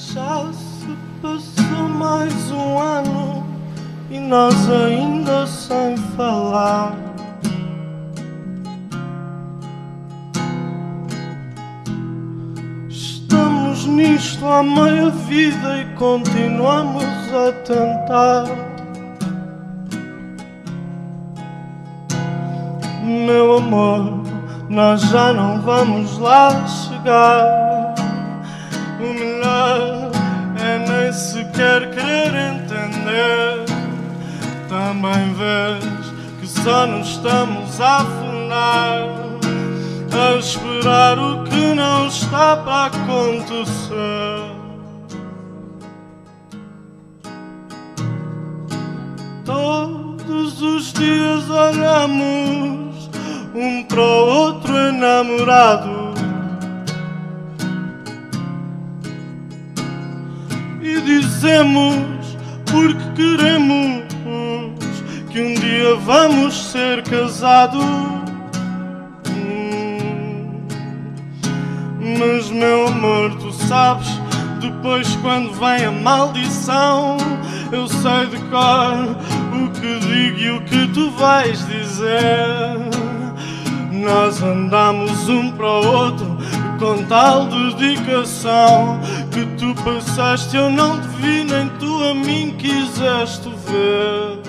Já se passou mais um ano e nós ainda sem falar. Estamos nisto há meia vida e continuamos a tentar. Meu amor, nós já não vamos lá chegar. O melhor é nem sequer querer entender. Também vês que só nos estamos a afundar, a esperar o que não está para acontecer. Todos os dias olhamos um para o outro enamorado e dizemos porque queremos que um dia vamos ser casados. Mas meu amor, tu sabes, depois quando vem a maldição, eu sei de cor o que digo e o que tu vais dizer. Nós andamos um para o outro com tal dedicação que tu passaste, eu não te vi, nem tu a mim quiseste ver.